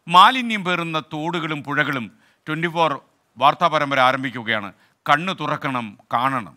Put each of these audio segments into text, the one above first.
മാലിന്യം പേറുന്ന തോടുകളും പുഴകളും 24 വാർത്താ പരമ്പര ആരംഭിക്കുകയാണ്. കണ്ണ് തുറക്കണം, കാണണം.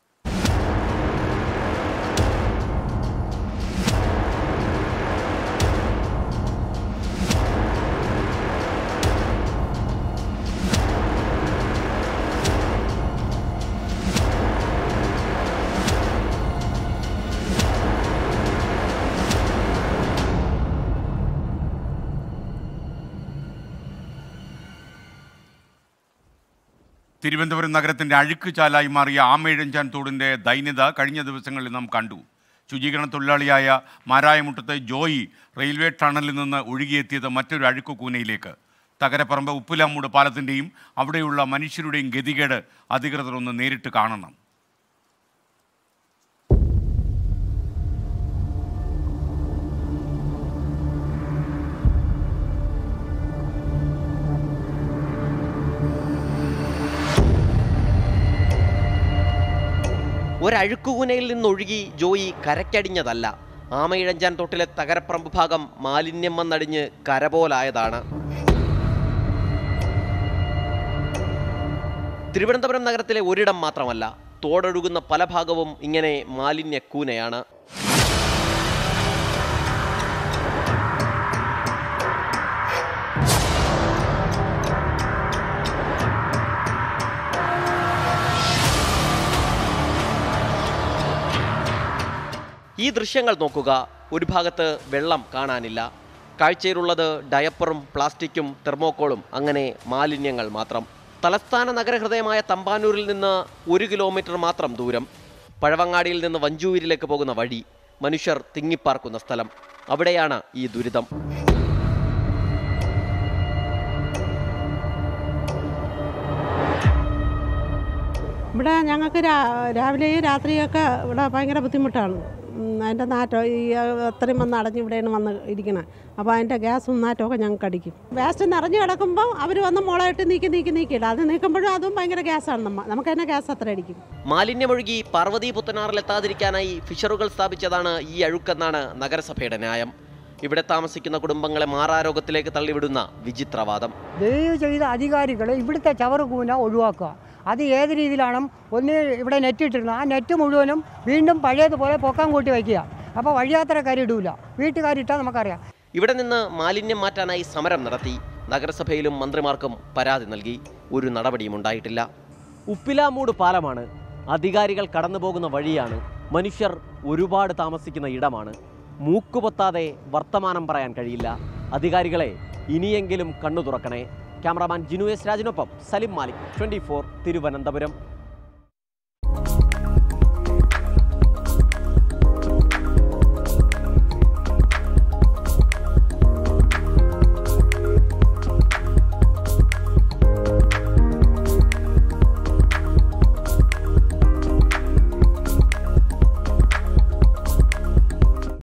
തിരുവനന്തപുരം നഗരത്തിൻ്റെ അഴുക്കുചാലായി മാറിയ ആമയിഴഞ്ചാൻ തോടിൻ്റെ ദൈന്യത കഴിഞ്ഞ ദിവസങ്ങളിൽ നാം കണ്ടു. ശുചീകരണ തൊഴിലാളിയായ മാരായമുട്ടത്തെ ജോയി റെയിൽവേ ടണലിൽ നിന്ന് ഒഴുകിയെത്തിയത് മറ്റൊരു അഴുക്കുകൂനയിലേക്ക്. തകരപ്പറമ്പ് ഉപ്പിലാമൂട് പാലത്തിൻ്റെയും അവിടെയുള്ള മനുഷ്യരുടെയും ഗതികേട് അധികൃതർ ഒന്ന് നേരിട്ട് കാണണം. ഒരഴുക്കുകൂനയിൽ നിന്നൊഴുകി ജോയി കരയ്ക്കടിഞ്ഞതല്ല. ആമയിഴഞ്ചാൻ തോട്ടിലെ തകരപ്പറമ്പ് ഭാഗം മാലിന്യം വന്നടിഞ്ഞ് കരപോലായതാണ്. തിരുവനന്തപുരം നഗരത്തിലെ ഒരിടം മാത്രമല്ല, തോടൊഴുകുന്ന പല ഭാഗവും ഇങ്ങനെ മാലിന്യക്കൂനയാണ്. ഈ ദൃശ്യങ്ങൾ നോക്കുക. ഒരു ഭാഗത്ത് വെള്ളം കാണാനില്ല. കാഴ്ചയിലുള്ളത് ഡയപ്പറും പ്ലാസ്റ്റിക്കും തെർമോക്കോളും, അങ്ങനെ മാലിന്യങ്ങൾ മാത്രം. തലസ്ഥാന നഗരഹൃദയമായ തമ്പാനൂരിൽ നിന്ന് 1 കിലോമീറ്റർ മാത്രം ദൂരം. പഴവങ്ങാടിയിൽ നിന്ന് വഞ്ചൂരിലേക്ക് പോകുന്ന വഴി, മനുഷ്യർ തിങ്ങിപ്പാർക്കുന്ന സ്ഥലം. അവിടെയാണ് ഈ ദുരിതം. ഇവിടെ ഞങ്ങൾക്ക് രാവിലെയും രാത്രിയൊക്കെ ഇവിടെ ഭയങ്കര ബുദ്ധിമുട്ടാണ്. അതിൻ്റെ നാറ്റം ഈ അത്രയും വന്ന് അടഞ്ഞ് ഇവിടെയാണ് വന്ന് ഇരിക്കണം. അപ്പോൾ അതിൻ്റെ ഗ്യാസും നാറ്റമൊക്കെ ഞങ്ങൾക്ക് അടിക്കും. വേസ്റ്റ് നിറഞ്ഞു കിടക്കുമ്പോൾ അവർ വന്ന് മുളയിട്ട് നീക്കിയില്ല. അത് നീക്കുമ്പോഴും അതും ഭയങ്കര ഗ്യാസാണ്. നമുക്ക് തന്നെ ഗ്യാസ് അത്ര അടിക്കും. മാലിന്യമൊഴുകി പാർവതി പുത്തനാറിലെത്താതിരിക്കാനായി ഫിഷറുകൾ സ്ഥാപിച്ചതാണ് ഈ അഴുക്കെന്നാണ് നഗരസഭയുടെ ന്യായം. ഇവിടെ താമസിക്കുന്ന കുടുംബങ്ങളെ മാറാരോഗത്തിലേക്ക് തള്ളിവിടുന്ന വിചിത്രവാദം. ദയവ് ചെയ്ത അധികാരികൾ ഇവിടുത്തെ ചവറുകൂന ഒഴിവാക്കുക. അത് ഏത് രീതിയിലാണ്? ഒന്ന് ഇവിടെ നെറ്റ് ഇട്ടിരുന്നത്, ആ നെറ്റ് മുഴുവനും വീണ്ടും പഴയതുപോലെ പൊക്കാൻ കൂട്ടി വയ്ക്കുക. അപ്പോൾ വഴിയാത്രക്കാർ ഇടൂല, വീട്ടുകാരിട്ടാൽ നമുക്കറിയാം. ഇവിടെ നിന്ന് മാലിന്യം മാറ്റാനായി സമരം നടത്തി. നഗരസഭയിലും മന്ത്രിമാർക്കും പരാതി നൽകി. ഒരു നടപടിയും ഉണ്ടായിട്ടില്ല. ഉപ്പിലാമൂട് പാലമാണ്. അധികാരികൾ കടന്നുപോകുന്ന വഴിയാണ്. മനുഷ്യർ ഒരുപാട് താമസിക്കുന്ന ഇടമാണ്. മൂക്കുപൊത്താതെ വർത്തമാനം പറയാൻ കഴിയില്ല. അധികാരികളെ ഇനിയെങ്കിലും കണ്ണു തുറക്കണേ. ക്യാമറാമാൻ ജിനു എസ് രാജിനൊപ്പം സലിം മാലിക്, 24 തിരുവനന്തപുരം.